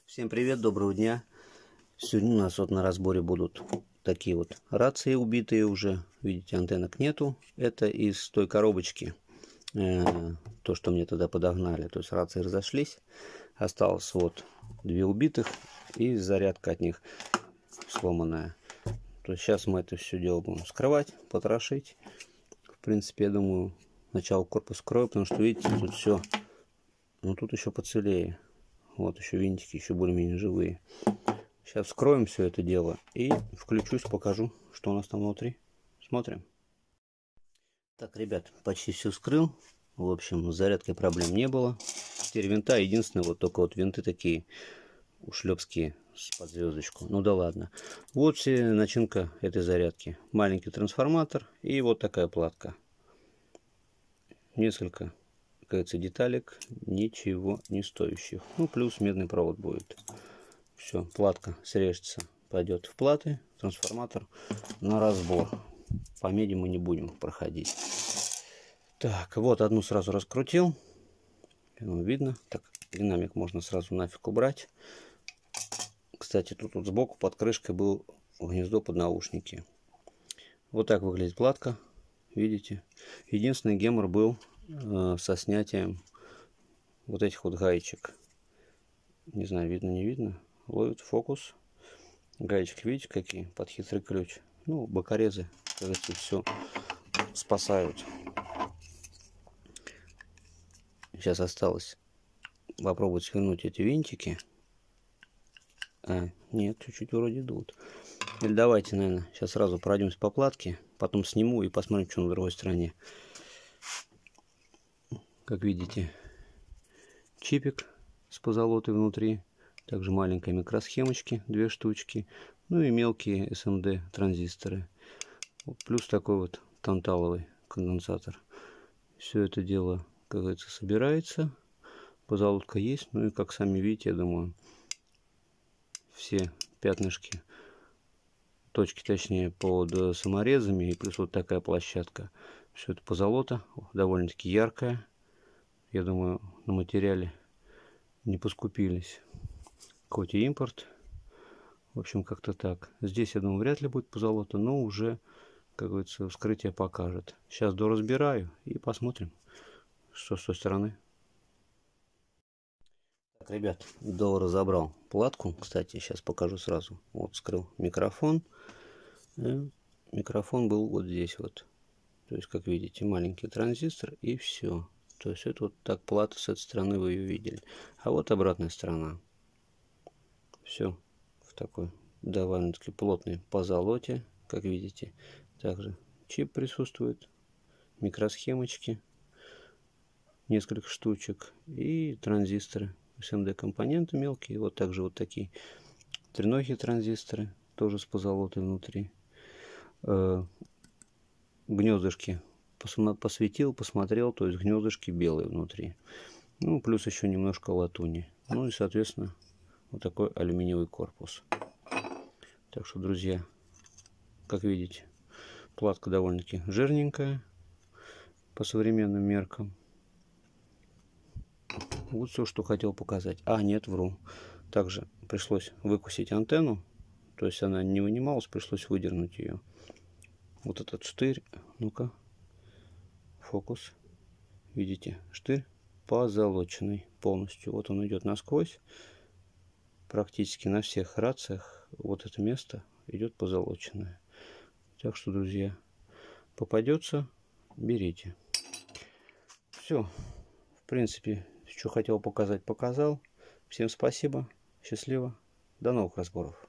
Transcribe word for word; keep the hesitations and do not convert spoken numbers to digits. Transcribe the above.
Всем привет, доброго дня. Сегодня у нас вот на разборе будут такие вот рации убитые уже. Видите, антеннок нету. Это из той коробочки, э, то, что мне тогда подогнали. То есть рации разошлись. Осталось вот две убитых и зарядка от них сломанная. То есть сейчас мы это все дело будем скрывать, потрошить. В принципе, я думаю, сначала корпус скрою, потому что, видите, тут все, ну тут еще поцелее. Вот еще винтики, еще более-менее живые. Сейчас вскроем все это дело и включусь, покажу, что у нас там внутри. Смотрим. Так, ребят, почти все вскрыл. В общем, с зарядкой проблем не было. Четыре винта, единственное, вот только вот винты такие ушлепские под звездочку. Ну да ладно. Вот все начинка этой зарядки. Маленький трансформатор и вот такая платка. Несколько, кажется, деталек, ничего не стоящих. Ну, плюс медный провод будет. Все, платка срежется, пойдет в платы, трансформатор на разбор. По меди мы не будем проходить. Так, вот одну сразу раскрутил. Видно. Так, динамик можно сразу нафиг убрать. Кстати, тут вот сбоку под крышкой был гнездо под наушники. Вот так выглядит платка. Видите? Единственный гемор был э, со снятием вот этих вот гаечек. Не знаю, видно, не видно. Ловит фокус. Гаечки, видите, какие? Под хитрый ключ. Ну, бокорезы, кажется, все спасают. Сейчас осталось попробовать свернуть эти винтики. А, нет, чуть-чуть вроде идут. Или давайте, наверное, сейчас сразу пройдемся по платке. Потом сниму и посмотрим, что на другой стороне. Как видите, чипик с позолотой внутри. Также маленькие микросхемочки, две штучки. Ну и мелкие эс эм дэ транзисторы. Плюс такой вот танталовый конденсатор. Все это дело, как говорится, собирается. Позолотка есть. Ну и как сами видите, я думаю, все пятнышки, точки точнее, под саморезами. И плюс вот такая площадка. Все это позолота. Довольно-таки яркая. Я думаю, на материале не поскупились. Хоть и импорт. В общем, как-то так. Здесь, я думаю, вряд ли будет позолота, но уже, как говорится, вскрытие покажет. Сейчас доразбираю и посмотрим, что с той стороны. Так, ребят, до разобрал платку. Кстати, сейчас покажу сразу. Вот, вскрыл микрофон. И микрофон был вот здесь вот. То есть, как видите, маленький транзистор и все. То есть, это вот так плата с этой стороны вы ее видели. А вот обратная сторона. Все в такой довольно-таки плотной позолоте, как видите. Также чип присутствует, микросхемочки, несколько штучек и транзисторы, эс эм дэ компоненты мелкие. Вот также вот такие треногие транзисторы, тоже с позолотой внутри. Гнездышки посветил, посмотрел, то есть гнездышки белые внутри. Ну, плюс еще немножко латуни. Ну и, соответственно, вот такой алюминиевый корпус. Так что, друзья, как видите, платка довольно-таки жирненькая по современным меркам. Вот все, что хотел показать. А, нет, вру. Также пришлось выкусить антенну. То есть она не вынималась, пришлось выдернуть ее. Вот этот штырь. Ну-ка. Фокус. Видите, штырь позолоченный полностью. Вот он идет насквозь. Практически на всех рациях вот это место идет позолоченное. Так что, друзья, попадется, берите. Все. В принципе, что хотел показать, показал. Всем спасибо. Счастливо. До новых разборов.